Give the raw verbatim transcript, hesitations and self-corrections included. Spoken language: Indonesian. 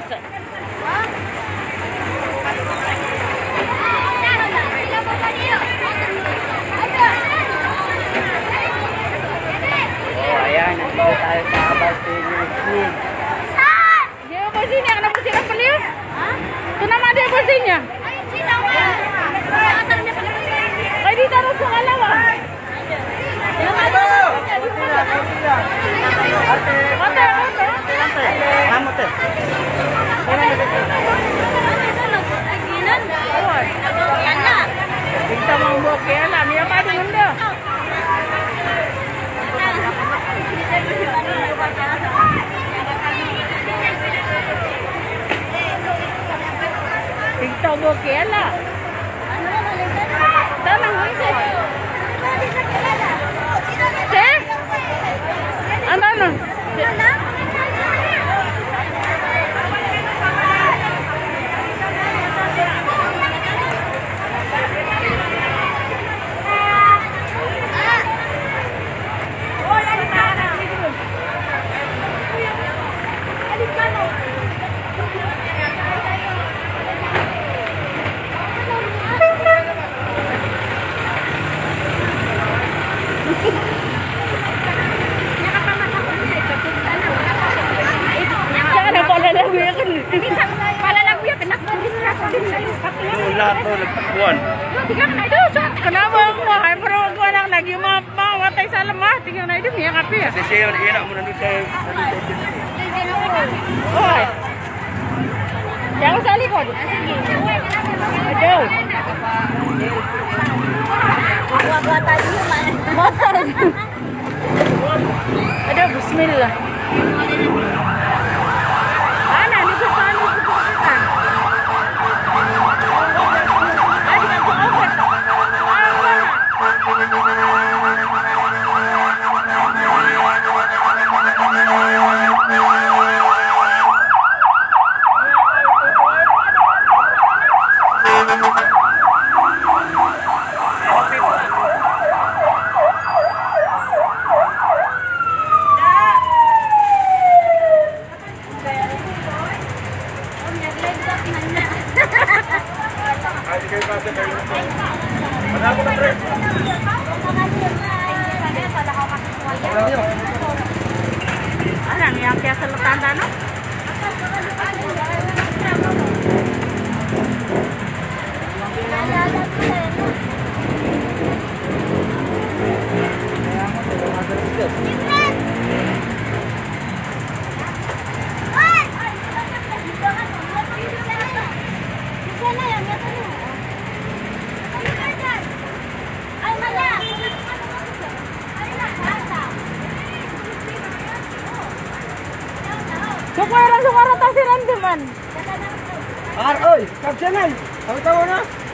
bisa. Oh, ayan. Nandito tayo sa Abal Sini. Dia bersihnya kena bersih apa dia? Itu nama dia bersihnya. Kayak ditaruh ke alawa. Yang ada. Kata, kata. Kamu tuh. Kita mau bawa ke alam, ya Pak Bunda. Kita bawa ke alam. Tanang itu. Seh? Ano ano? Lahat to nagtakbuhan. Kenapa wahai pro gua lang lagi mau watay sa lemah tinggal na itu ya kape ya. Kasi siya enak mo nandito sa Oy. Jangan sa likod. Aduh. Buat-buat tadi mana? Motor. Aduh, bismillah. Mana ni tu sana tu kan. Ano yang kaya sa Latanda no? Sukwara sukwara tasiran teman. Ar, oi, kapsanan. Tahu-tahu na?